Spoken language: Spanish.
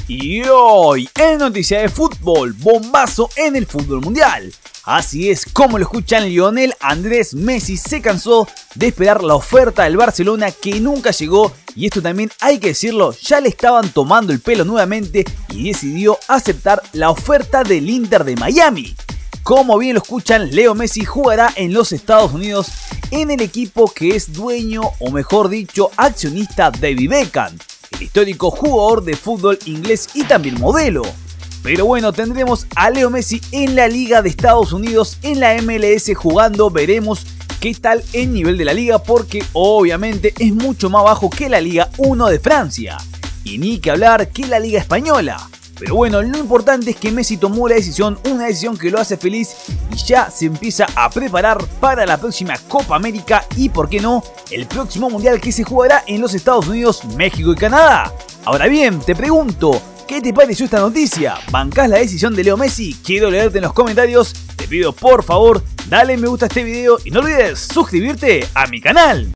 Y hoy, en Noticia de Fútbol, bombazo en el fútbol mundial. Así es como lo escuchan, Lionel Andrés Messi se cansó de esperar la oferta del Barcelona que nunca llegó, y esto también hay que decirlo, ya le estaban tomando el pelo nuevamente y decidió aceptar la oferta del Inter de Miami. Como bien lo escuchan, Leo Messi jugará en los Estados Unidos en el equipo que es dueño, o mejor dicho, accionista de David Beckham, el histórico jugador de fútbol inglés y también modelo. Pero bueno, tendremos a Leo Messi en la Liga de Estados Unidos, en la MLS jugando. Veremos qué tal el nivel de la liga, porque obviamente es mucho más bajo que la Liga 1 de Francia. Y ni que hablar que la Liga Española. Pero bueno, lo importante es que Messi tomó la decisión, una decisión que lo hace feliz, y ya se empieza a preparar para la próxima Copa América y, por qué no, el próximo Mundial que se jugará en los Estados Unidos, México y Canadá. Ahora bien, te pregunto, ¿qué te pareció esta noticia? ¿Bancás la decisión de Leo Messi? Quiero leerte en los comentarios. Te pido por favor, dale me gusta a este video y no olvides suscribirte a mi canal.